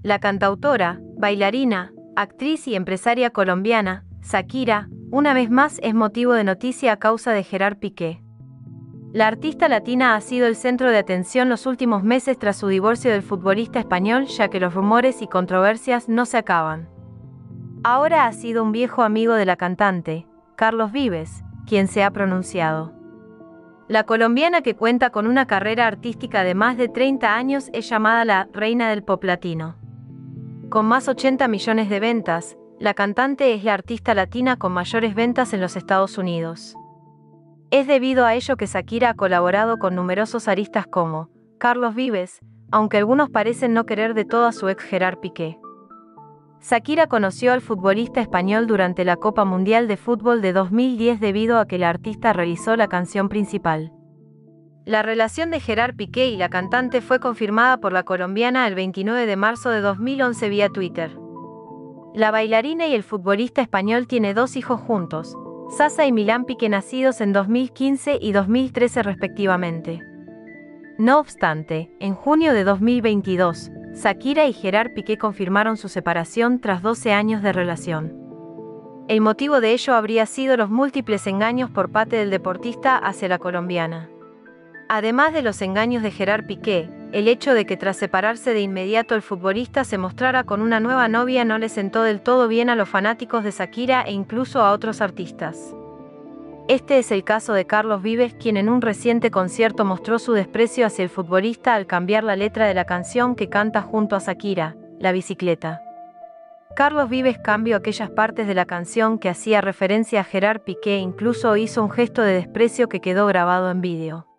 La cantautora, bailarina, actriz y empresaria colombiana, Shakira, una vez más es motivo de noticia a causa de Gerard Piqué. La artista latina ha sido el centro de atención los últimos meses tras su divorcio del futbolista español, ya que los rumores y controversias no se acaban. Ahora ha sido un viejo amigo de la cantante, Carlos Vives, quien se ha pronunciado. La colombiana, que cuenta con una carrera artística de más de 30 años, es llamada la reina del pop latino. Con más 80 millones de ventas, la cantante es la artista latina con mayores ventas en los Estados Unidos. Es debido a ello que Shakira ha colaborado con numerosos artistas como Carlos Vives, aunque algunos parecen no querer de todo a su ex Gerard Piqué. Shakira conoció al futbolista español durante la Copa Mundial de Fútbol de 2010 debido a que la artista realizó la canción principal. La relación de Gerard Piqué y la cantante fue confirmada por la colombiana el 29 de marzo de 2011 vía Twitter. La bailarina y el futbolista español tiene dos hijos juntos, Sasa y Milán Piqué, nacidos en 2015 y 2013 respectivamente. No obstante, en junio de 2022, Shakira y Gerard Piqué confirmaron su separación tras 12 años de relación. El motivo de ello habría sido los múltiples engaños por parte del deportista hacia la colombiana. Además de los engaños de Gerard Piqué, el hecho de que tras separarse de inmediato el futbolista se mostrara con una nueva novia no le sentó del todo bien a los fanáticos de Shakira e incluso a otros artistas. Este es el caso de Carlos Vives, quien en un reciente concierto mostró su desprecio hacia el futbolista al cambiar la letra de la canción que canta junto a Shakira, La Bicicleta. Carlos Vives cambió aquellas partes de la canción que hacía referencia a Gerard Piqué e incluso hizo un gesto de desprecio que quedó grabado en vídeo.